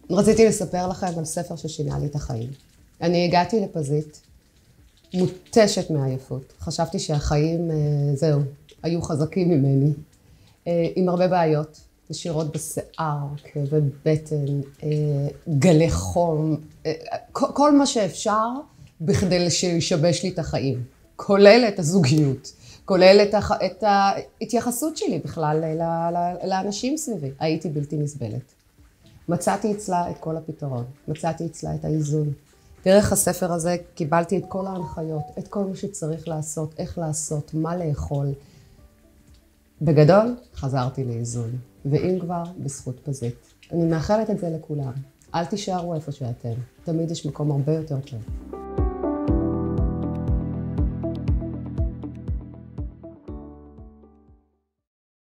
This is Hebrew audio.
רציתי לספר לכם על ספר ששינה לי את החיים. אני הגעתי לפזית, מותשת מעייפות. חשבתי שהחיים, זהו, היו חזקים ממני. עם הרבה בעיות, נשירות בשיער, כאבי בטן, גלי חום, כל מה שאפשר בכדי שישבש לי את החיים. כולל את הזוגיות, כולל את ההתייחסות שלי בכלל לאנשים סביבי. הייתי בלתי נסבלת. מצאתי אצלה את כל הפתרון, מצאתי אצלה את האיזון. דרך הספר הזה קיבלתי את כל ההנחיות, את כל מה שצריך לעשות, איך לעשות, מה לאכול. בגדול, חזרתי לאיזון, ואם כבר, בזכות פזית. אני מאחלת את זה לכולם. אל תישארו איפה שאתם, תמיד יש מקום הרבה יותר טוב.